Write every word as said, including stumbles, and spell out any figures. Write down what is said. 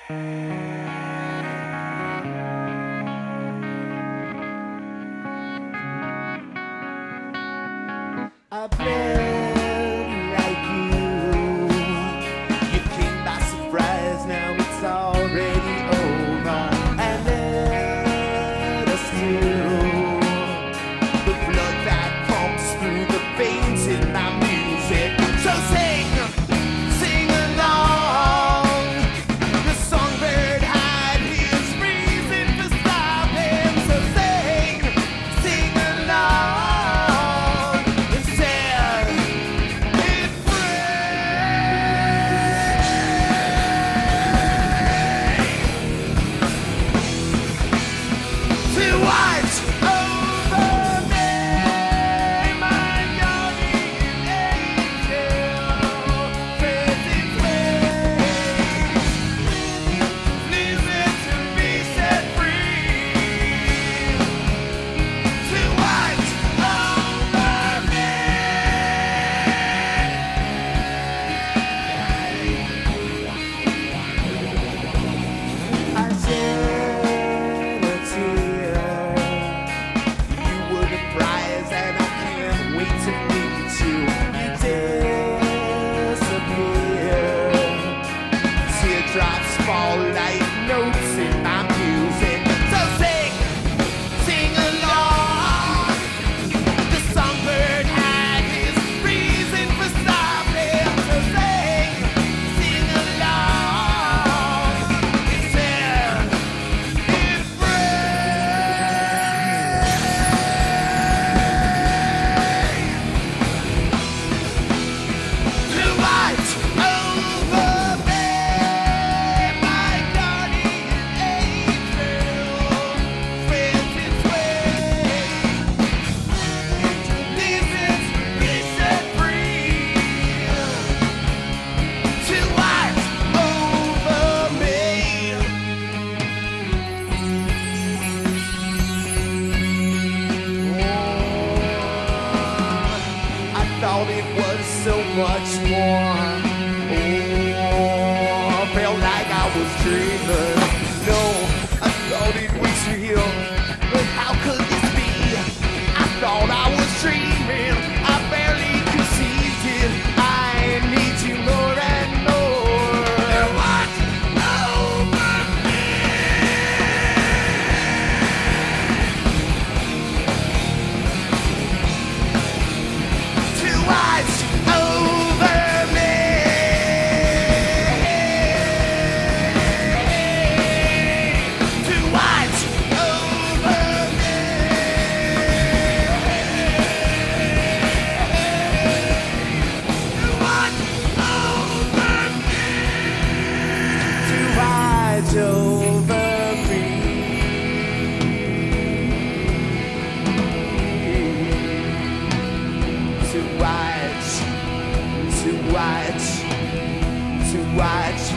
I've been like you. You came by surprise, now it's already over. And let us through the blood that pumps through the veins in my music. So sing, sing along. The songbird had his reason for stopping. So sing, sing along. Drops fall like notes in my music. So sing, sing along. The songbird had his reason for stopping. So sing, sing along. It said it rained. To watch over me. Thought it was so much more. Oh, I felt like I was dreaming. No, I thought it was real. But how could this be? I thought I was dreaming. I barely conceived it. I need you more and more. Watch over me. Watch over me. To watch over me. To watch over me. To watch over me. To watch, to watch, to watch